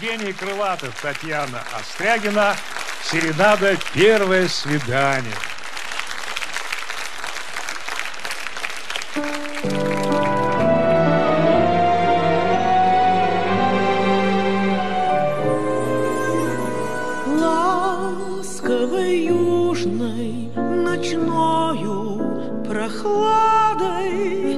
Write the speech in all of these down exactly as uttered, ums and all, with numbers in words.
Евгений Крылатов, Татьяна Острягина. Серенада «Первое свидание». Ласковой южной ночною прохладой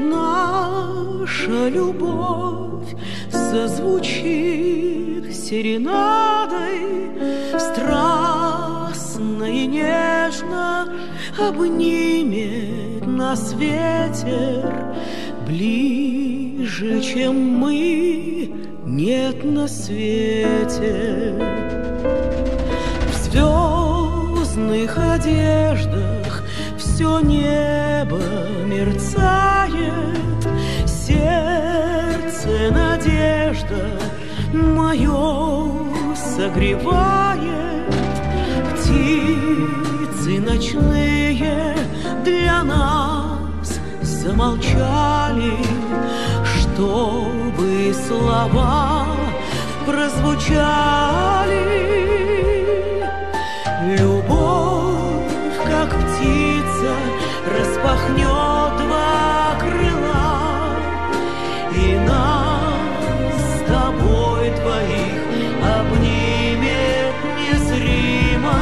наша любовь зазвучит серенадой, страстно и нежно обнимет нас ветер, ближе, чем мы, нет на свете. В звездных одеждах все небо мерцает, сердце надежда мое согревает. Птицы ночные для нас замолчали, чтобы слова прозвучали. Любовь, как птица, распахнет два крыла, и нас с тобой двоих обнимет незримо.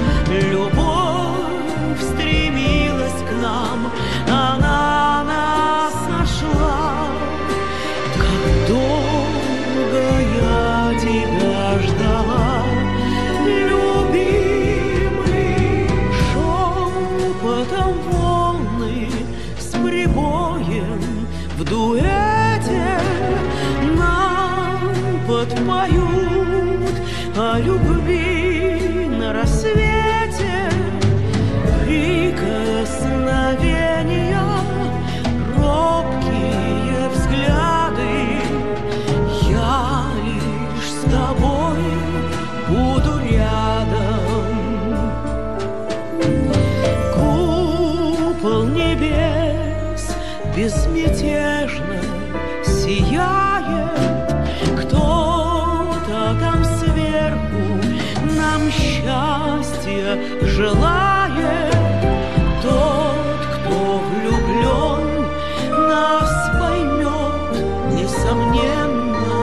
Любовь стремилась к нам, она нас нашла. Как долго я тебя ждала, в дуэте нам подпоют о любви на рассвете. Прикосновения, робкие взгляды, я лишь с тобой буду рядом. Купол небес безмятежно сияет, кто-то там сверху нам счастья желает. Тот, кто влюблен, нас поймет, несомненно.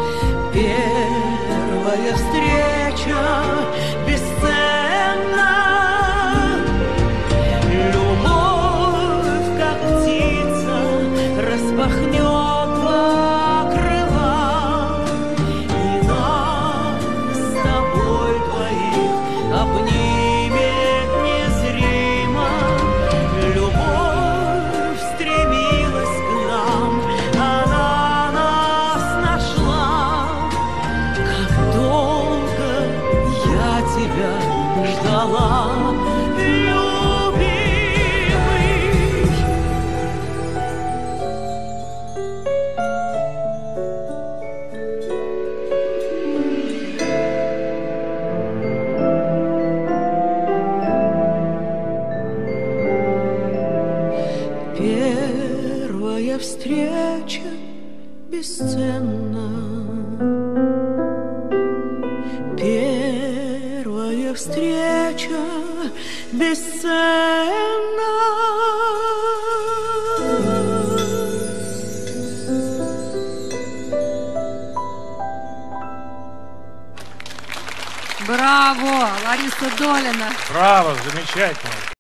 Первая встреча бесценна. Распахнет два крыла, и нас с тобой двоих обнимет незримо. Любовь стремилась к нам, она нас нашла. Как долго я тебя ждала, первая встреча бесценна. Первая встреча бесценна. Браво, Лариса Долина. Браво, замечательно.